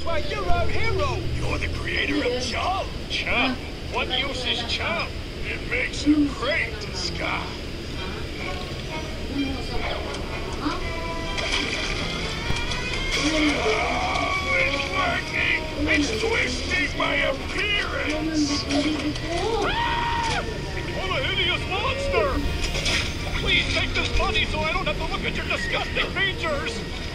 Why, you're our hero! You're the creator of chum. Chum? What use is chum? It makes a great disguise. Oh, it's working! It's twisting my appearance! Ah! What a hideous monster! Please take this money so I don't have to look at your disgusting features!